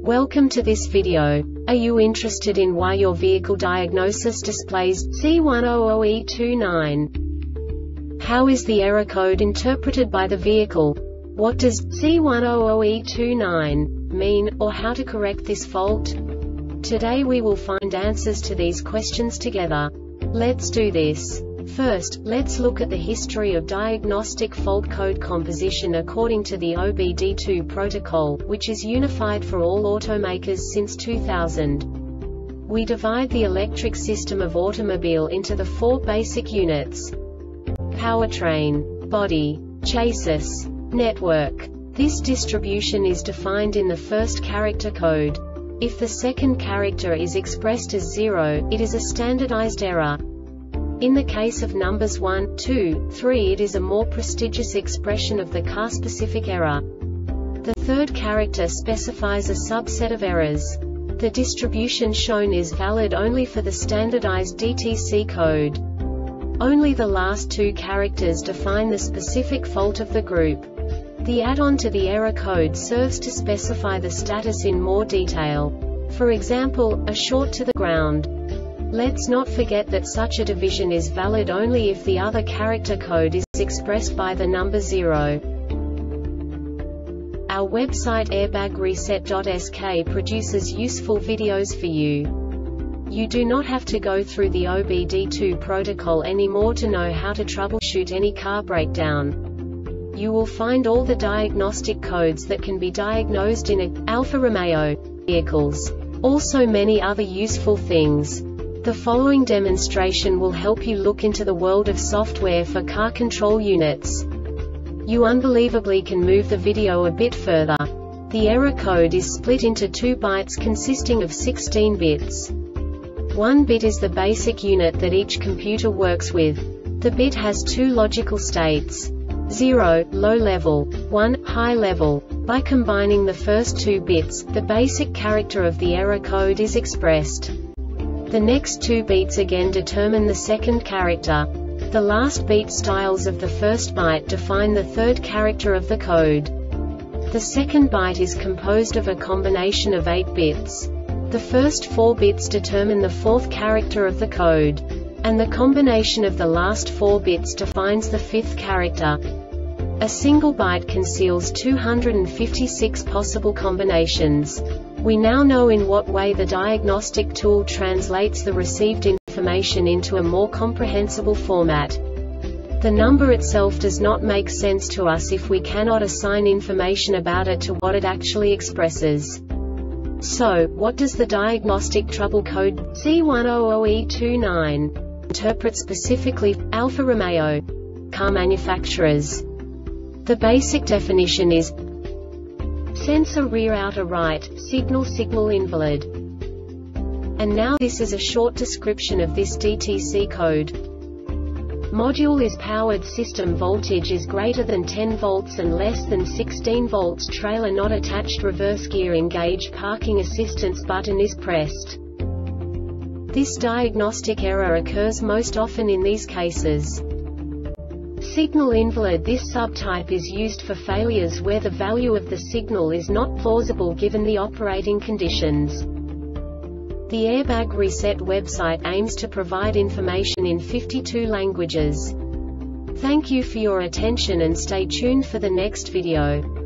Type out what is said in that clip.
Welcome to this video. Are you interested in why your vehicle diagnosis displays C100E29? How is the error code interpreted by the vehicle? What does C100E29 mean, or how to correct this fault? Today we will find answers to these questions together. Let's do this. First, let's look at the history of diagnostic fault code composition according to the OBD2 protocol, which is unified for all automakers since 2000. We divide the electric system of automobile into the four basic units: powertrain, body, chassis, network. This distribution is defined in the first character code. If the second character is expressed as 0, it is a standardized error. In the case of numbers 1, 2, 3, it is a more prestigious expression of the car-specific error. The third character specifies a subset of errors. The distribution shown is valid only for the standardized DTC code. Only the last two characters define the specific fault of the group. The add-on to the error code serves to specify the status in more detail. For example, a short to the ground. Let's not forget that such a division is valid only if the other character code is expressed by the number 0. Our website airbagreset.sk produces useful videos for you. You do not have to go through the OBD2 protocol anymore to know how to troubleshoot any car breakdown. You will find all the diagnostic codes that can be diagnosed in Alfa Romeo vehicles. Also many other useful things. The following demonstration will help you look into the world of software for car control units. You unbelievably can move the video a bit further. The error code is split into 2 bytes consisting of 16 bits. 1 bit is the basic unit that each computer works with. The bit has 2 logical states: 0, low level, 1, high level. By combining the first 2 bits, the basic character of the error code is expressed. The next 2 beats again determine the second character. The last beat styles of the first byte define the third character of the code. The second byte is composed of a combination of 8 bits. The first 4 bits determine the fourth character of the code. And the combination of the last 4 bits defines the fifth character. A single byte conceals 256 possible combinations. We now know in what way the diagnostic tool translates the received information into a more comprehensible format. The number itself does not make sense to us if we cannot assign information about it to what it actually expresses. So, what does the diagnostic trouble code C100E29 interpret specifically for Alfa Romeo car manufacturers? The basic definition is sensor rear outer right, signal invalid. And now this is a short description of this DTC code. Module is powered, system voltage is greater than 10 volts and less than 16 volts, trailer not attached, reverse gear engaged, parking assistance button is pressed. This diagnostic error occurs most often in these cases. Signal invalid. This subtype is used for failures where the value of the signal is not plausible given the operating conditions. The Airbag Reset website aims to provide information in 52 languages. Thank you for your attention and stay tuned for the next video.